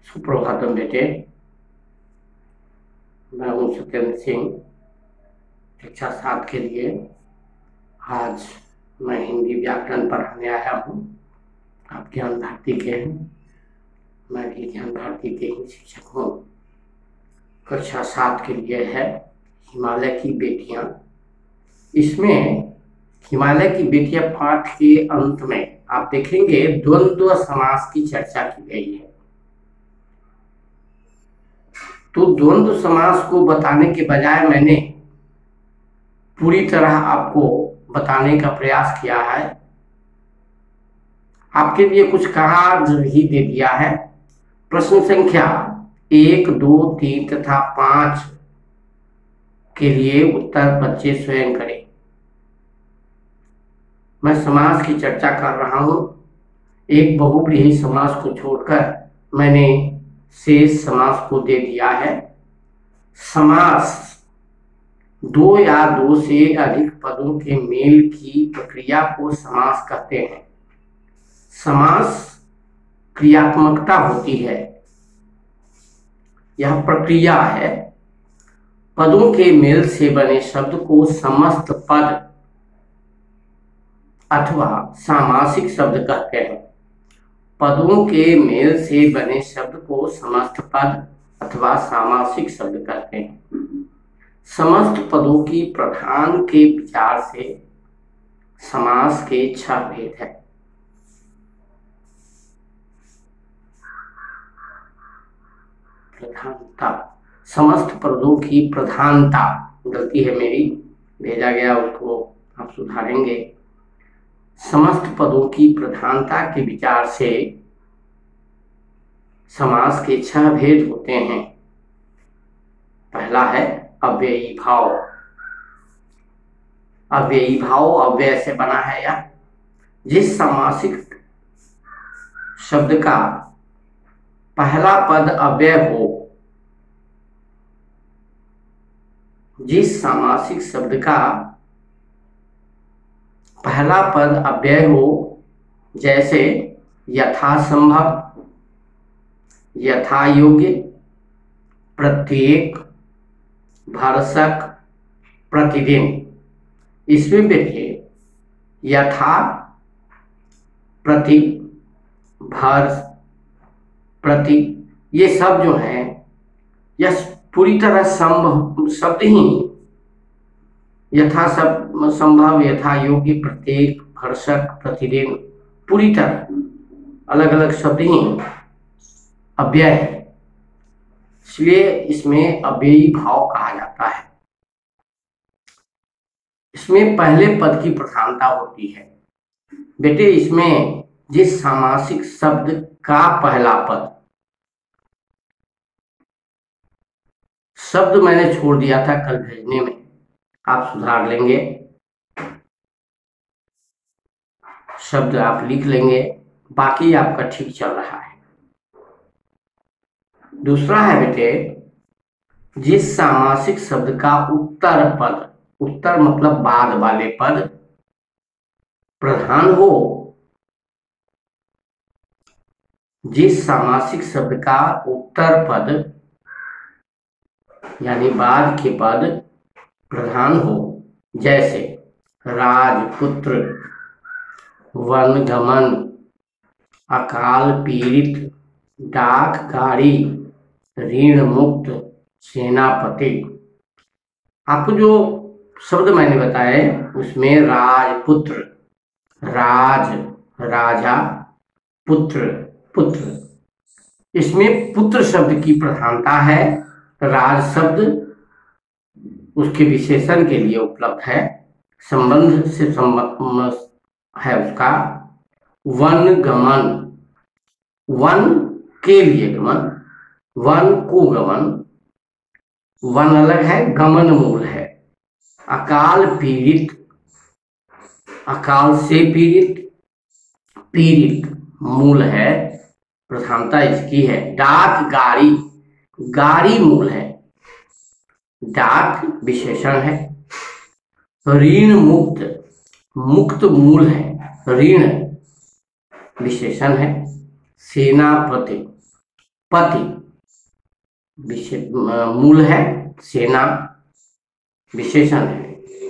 सुप्रभातम बेटे। मैं हूँ सत्येंद्र सिंह, कक्षा 7 के लिए आज मैं हिंदी व्याकरण पढ़ाने आया हूँ। आप ज्ञान भारती के हैं, मैं भी ज्ञान भारती के ही शिक्षक हूँ। कक्षा 7 के लिए है हिमालय की बेटियां। इसमें हिमालय की बेटियां पाठ के अंत में आप देखेंगे द्वंद्व समास की चर्चा की गई है। तो द्वंद्व समास को बताने के बजाय मैंने पूरी तरह आपको बताने का प्रयास किया है। आपके लिए कुछ कार्ड ही दे दिया है। प्रश्न संख्या 1, 2, 3 तथा 5 के लिए उत्तर बच्चे स्वयं करें। मैं समास की चर्चा कर रहा हूं। एक बहुव्रीहि समास को छोड़कर मैंने शेष समास को दे दिया है। समास 2 या 2 से अधिक पदों के मेल की प्रक्रिया को समास कहते हैं। समास क्रियात्मकता होती है, यह प्रक्रिया है। पदों के मेल से बने शब्द को समस्त पद अथवा सामासिक शब्द कहते हैं। पदों के मेल से बने शब्द को समस्त पद अथवा सामासिक शब्द कहते हैं। समस्त पदों की प्रधान के विचार से समास के 6 भेद हैं। प्रधानता, समस्त पदों की प्रधानता, गलती है मेरी, भेजा गया उसको आप सुधारेंगे। समस्त पदों की प्रधानता के विचार से समास के 6 भेद होते हैं। पहला है अव्ययी भाव। अव्ययी भाव अव्यय से बना है या जिस सामासिक शब्द का पहला पद अव्यय हो, जिस सामासिक शब्द का पहला पद अव्यय हो, जैसे यथासंभव, यथायोग्य, प्रत्येक, भरसक, प्रतिदिन। इसमें देखिए यथा, प्रति, भर, प्रति, ये सब जो है यह पूरी तरह शब्द ही यथा संभव, यथा योग्य, प्रत्येक, भरसक, प्रतिदिन, पूरी तरह अलग अलग शब्द ही अव्यय है। इसलिए इसमें अव्ययी भाव कहा जाता है। इसमें पहले पद की प्रधानता होती है। बेटे इसमें जिस सामासिक शब्द का पहला पद, शब्द मैंने छोड़ दिया था कल भेजने में, आप सुधार लेंगे, शब्द आप लिख लेंगे, बाकी आपका ठीक चल रहा है। दूसरा है बेटे जिस सामासिक शब्द का उत्तर पद, उत्तर मतलब बाद वाले पद, प्रधान हो। जिस सामासिक शब्द का उत्तर पद यानी बाद के पद प्रधान हो, जैसे राजपुत्र, वनगमन, अकाल पीड़ित, डाक गाड़ी, ऋण मुक्त, सेनापति। आपको जो शब्द मैंने बताए उसमें राजपुत्र, राज राजा, पुत्र पुत्र, इसमें पुत्र शब्द की प्रधानता है। राज शब्द उसके विशेषण के लिए उपलब्ध है, संबंध से संबंध है उसका। वन गमन, वन के लिए गमन, वन को गमन, वन अलग है, गमन मूल है। अकाल पीड़ित, अकाल से पीड़ित, पीड़ित मूल है, प्रधानता इसकी है। डाक गाड़ी, गाड़ी मूल है, डाक विशेषण है। ऋण मुक्त, मुक्त मूल है, ऋण विशेषण है। सेनापति, पति मूल है, सेना विशेषण है।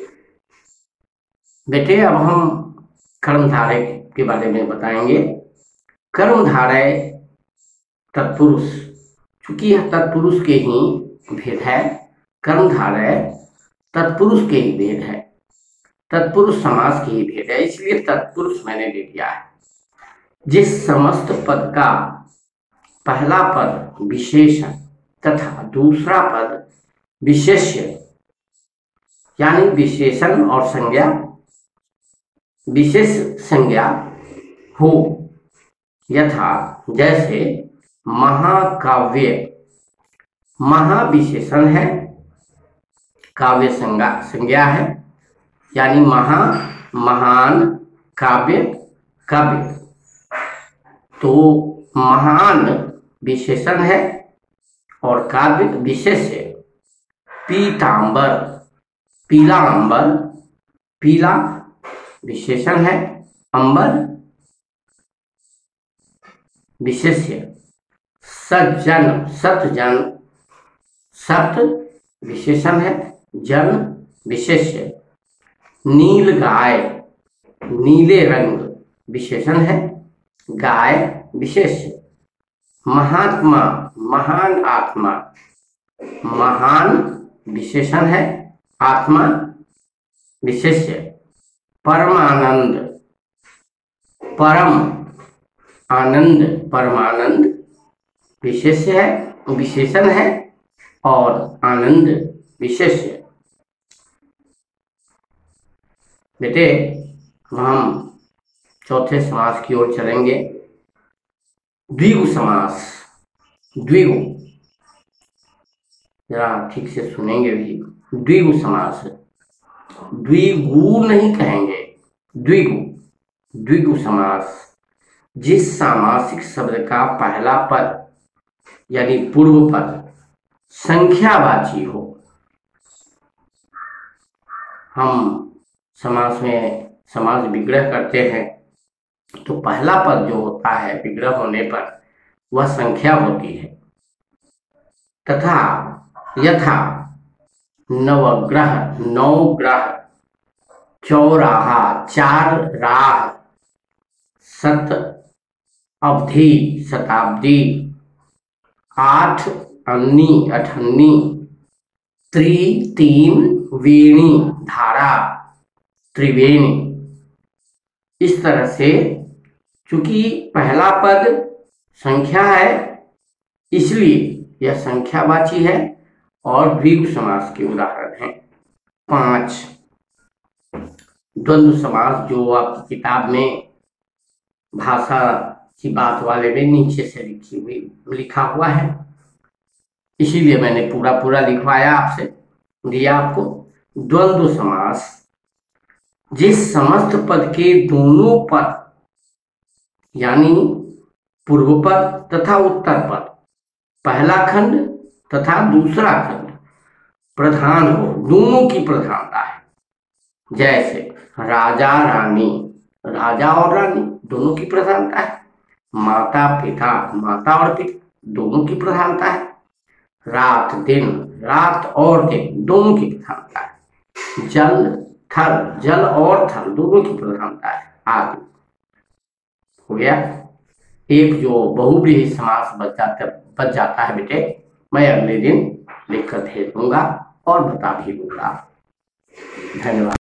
बेटे अब हम कर्मधारय के बारे में बताएंगे। कर्मधारय तत्पुरुष, चूंकि यह तत्पुरुष के ही भेद है, कर्मधारय तत्पुरुष के ही भेद है, तत्पुरुष समास के ही भेद है, इसलिए तत्पुरुष मैंने ले लिया है। जिस समस्त पद का पहला पद विशेषण तथा दूसरा पद विशेष्य, यानी विशेषण और संज्ञा, विशेष संज्ञा हो, यथा जैसे महाकाव्य, महाविशेषण है, काव्य संज्ञा है, यानी महान, काव्य काव्य, तो महान विशेषण है और काव्य विशेष है। पीतांबर, पीला अंबर, पीला विशेषण है, अंबर विशेष्य। सज्जन, सतजन, सत विशेषण है, जन विशेष्य। नील गाय, नीले रंग विशेषण है, गाय विशेष्य। महात्मा, महान आत्मा, महान विशेषण है, आत्मा विशेष्य। परमानंद, परम आनंद, परमानंद विशेष्य है, विशेषण है, और आनंद विशेष्य। बेटे हम चौथे समास की ओर चलेंगे। द्विगु समास, द्विगु, जरा ठीक से सुनेंगे भी। द्विगु समास, द्विगु नहीं कहेंगे, द्विगु, द्विगु समास। जिस सामासिक शब्द का पहला पद यानी पूर्व पद संख्यावाची हो। हम समास में समास विग्रह करते हैं तो पहला पद जो होता है विग्रह होने पर वह संख्या होती है। तथा यथा नवग्रह, नवग्रह, चौराहा, चार राह, सत अवधि, शताब्दी, आठ अन्नी, अठन्नी, तीन वेणी, धारा, त्रिवेणी। इस तरह से चूंकि पहला पद संख्या है इसलिए यह संख्यावाची है और द्विगु समास के उदाहरण हैं 5। द्वंद्व समास जो आपकी किताब में भाषा की बात वाले में नीचे से लिखा हुआ है, इसीलिए मैंने पूरा लिखवाया आपसे, दिया आपको। द्वंद्व समास जिस समस्त पद के दोनों पद यानी पूर्व पद तथा उत्तर पद, पहला खंड तथा दूसरा खंड प्रधान हो, दोनों की प्रधानता है। जैसे राजा रानी, राजा और रानी दोनों की प्रधानता है। माता पिता, माता और पिता दोनों की प्रधानता है। रात दिन, रात और दिन दोनों की प्रधानता है। जल थल, जल और थल दोनों की प्रधानता है आदि। हो गया एक जो बहुव्रीहि समास बच जाता है बेटे, मैं अगले दिन लिखकर भेज दूंगा और बता भी दूंगा। धन्यवाद।